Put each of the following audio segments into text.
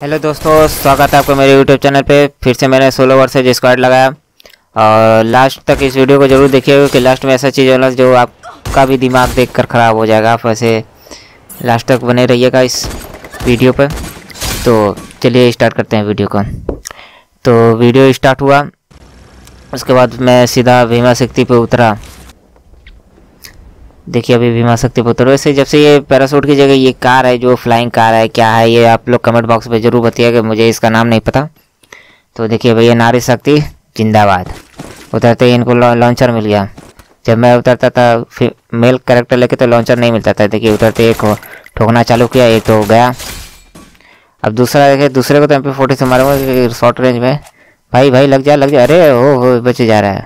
Hello दोस्तों, स्वागत है आपका मेरे यूट्यूब चैनल पे। फिर से मैंने सोलो वर्सेज स्क्वाड लगाया और लास्ट तक इस वीडियो को ज़रूर देखिएगा क्योंकि लास्ट में ऐसा चीज़ होना जो आपका भी दिमाग देखकर ख़राब हो जाएगा। आप वैसे लास्ट तक बने रहिएगा इस वीडियो पर। तो चलिए स्टार्ट करते हैं वीडियो को। तो वीडियो स्टार्ट हुआ, उसके बाद मैं सीधा भीमा शक्ति पे उतरा। देखिए अभी भीमा शक्ति पे उतर। वैसे जब से ये पैराशूट की जगह ये कार है, जो फ्लाइंग कार है, क्या है ये आप लोग कमेंट बॉक्स में ज़रूर बताइएगा, मुझे इसका नाम नहीं पता। तो देखिए भैया, नारी शक्ति जिंदाबाद। उतरते ही इनको लॉन्चर मिल गया। जब मैं उतरता था फिर मेल कैरेक्टर लेके तो लॉन्चर नहीं मिलता था। देखिए उतरते एक ठोकना चालू किया, एक तो गया। अब दूसरा देखिए, दूसरे को तो MP40 से मारूंगा शॉर्ट रेंज में। भाई भाई लग जा लग जा। अरे हो बचे जा रहा है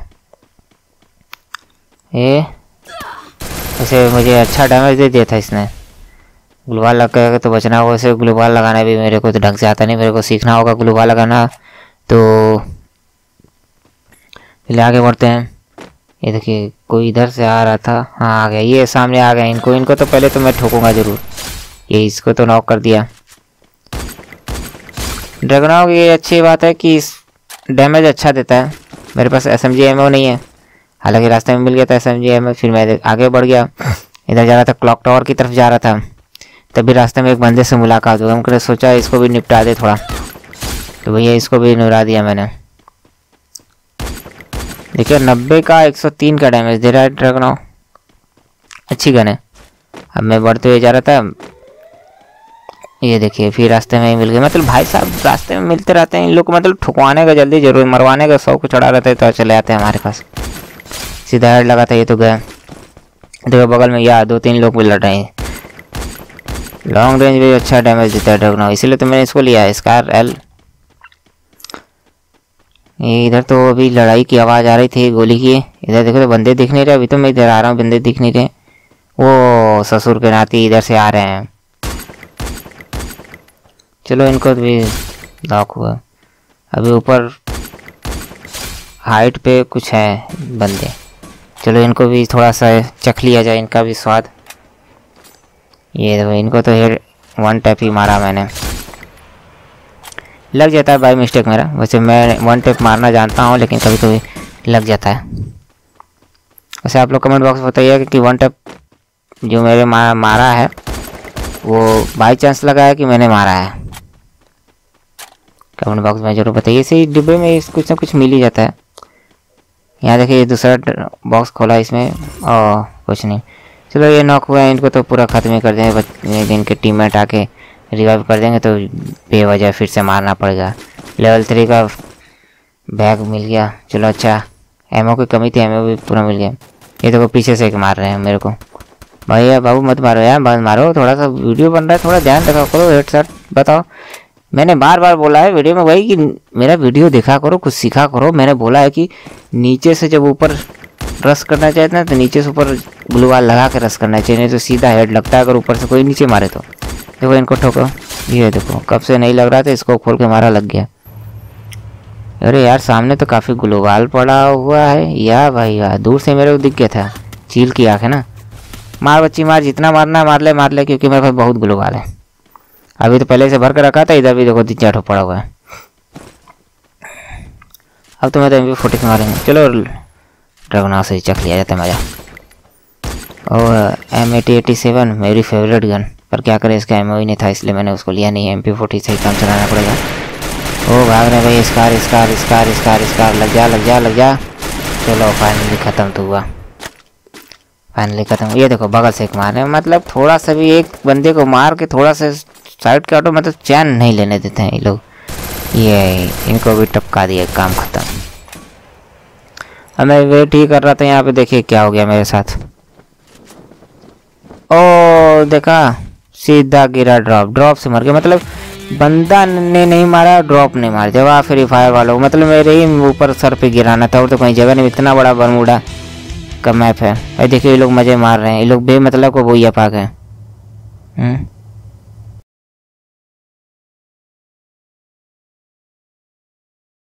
ये। वैसे मुझे अच्छा डैमेज दे दिया था इसने। ग्लूवाल लग गया तो बचना होगा। वैसे ग्लूवाल लगाना भी मेरे को तो ढंग से आता नहीं, मेरे को सीखना होगा ग्लूवाल लगाना। तो पहले आगे बढ़ते हैं। ये देखिए कोई इधर से आ रहा था, हाँ आ गया, ये सामने आ गया। इनको तो पहले तो मैं ठोकूंगा ज़रूर। ये इसको तो नॉक कर दिया। ड्रैगनॉक ये अच्छी बात है कि डैमेज अच्छा देता है। मेरे पास SMG एमओ नहीं है, हालांकि रास्ते में मिल गया था SMG एमओ। फिर मैं आगे बढ़ गया, इधर जा रहा था, क्लॉक टावर की तरफ जा रहा था। तभी रास्ते में एक बंदे से मुलाकात हुई। हमने सोचा इसको भी निपटा दे थोड़ा, तो भैया इसको भी निपटा दिया मैंने। देखिए 90 का 103 का डैमेज दे रहा है ड्रैगनॉक, अच्छी गन है। अब मैं बढ़ते हुए जा रहा था, ये देखिए फिर रास्ते में ही मिल गया। मतलब भाई साहब रास्ते में मिलते रहते हैं इन लोग को, मतलब ठुकवाने का जल्दी जरूर, मरवाने का शौक चढ़ा रहता है तो चले आते हैं हमारे पास। सीधा हेड लगा था, ये तो गया। देखो बगल में या 2-3 लोग भी लड़ रहे हैं। लॉन्ग रेंज भी अच्छा डैमेज देता है ड्रैगनॉक, इसीलिए तो मैंने इसको लिया है, स्कार L। इधर तो अभी लड़ाई की आवाज़ आ रही थी गोली की। इधर देखो तो बंदे दिख नहीं रहे। अभी तो मैं इधर आ रहा हूँ, बंदे दिख नहीं रहे। वो ससुर के नाती इधर से आ रहे हैं। चलो इनको भी लॉक हुआ। अभी ऊपर हाइट पे कुछ है बंदे, चलो इनको भी थोड़ा सा चख लिया जाए, इनका भी स्वाद। ये देखो इनको तो हेड 1 टैप ही मारा मैंने, लग जाता है बाय मिस्टेक मेरा। वैसे मैं 1 टैप मारना जानता हूँ, लेकिन कभी कभी लग जाता है। वैसे आप लोग कमेंट बॉक्स में बताइए कि 1 टैप जो मेरे मारा है वो बाई चांस लगा है कि मैंने मारा है। कमेंट बॉक्स में जरूर बताइए। इसी डिब्बे में कुछ ना कुछ मिल ही जाता है। यहाँ देखिए दूसरा बॉक्स खोला, इसमें और कुछ नहीं। चलो ये नॉक हुआ है, इनको तो पूरा ख़त्म ही कर देंगे। इनके टीममेट आके रिवाइव कर देंगे तो बेवजह फिर से मारना पड़ेगा। लेवल 3 का बैग मिल गया, चलो अच्छा। एमओ की कमी थी, एमओ भी पूरा मिल गया। ये देखो पीछे से एक मार रहे हैं मेरे को। भैया बाबू मत मारो यार, मत मारो, थोड़ा सा वीडियो बन रहा है, थोड़ा ध्यान रखा करो। हेडशॉट बताओ, मैंने बार बार बोला है वीडियो में वही कि मेरा वीडियो देखा करो, कुछ सीखा करो। मैंने बोला है कि नीचे से जब ऊपर रश करना चाहिए ना, तो नीचे से ऊपर ग्लू वाल लगा के रश करना चाहिए, नहीं तो सीधा हेड लगता है अगर ऊपर से कोई नीचे मारे तो। देखो इनको ठोको, ये देखो कब से नहीं लग रहा था, इसको खोल के मारा, लग गया। अरे यार सामने तो काफ़ी ग्लू वाल पड़ा हुआ है या भाई यार, दूर से मेरे को दिख गया था। चील की आँख है ना। मार बच्ची मार, जितना मारना मार ले, क्योंकि मेरे पास बहुत ग्लू वाल है। अभी तो पहले से भर कर रखा था। इधर भी देखो 3-4 पड़ा हुआ है। अब तो मैं तो MP40 से मारेंगे। चलो ड्रैगनॉक से चख लिया जाता है मज़ा। और M8087 मेरी फेवरेट गन, पर क्या करें इसका एमओ ही नहीं था, इसलिए मैंने उसको लिया नहीं। MP40 से ही काम चलाना पड़ेगा। ओ भाग रहे भाई, स्कार लग जा। चलो फाइनली ख़त्म तो हुआ, फाइनली ख़त्म। ये देखो बगल से एक मार रहे हैं, मतलब थोड़ा सा भी एक बंदे को मार के थोड़ा सा साइड के ऑटो मतलब चैन नहीं लेने देते हैं ये लोग। ये इनको भी टपका दिया, काम ख़त्म। अब मैं वेट ही कर रहा था, यहाँ पे देखिए क्या हो गया मेरे साथ। ओ देखा, सीधा गिरा, ड्रॉप से मर गया। मतलब बंदा ने नहीं मारा, ड्रॉप नहीं मार दिया। फ्री फायर वालों, मतलब मेरे ही ऊपर सर पे गिराना था, और तो कहीं जगह नहीं। इतना बड़ा बरमूडा का मैप है। अरे देखिए ये लोग मज़े मार रहे हैं, ये लोग बेमतलब को बोइया पाक है।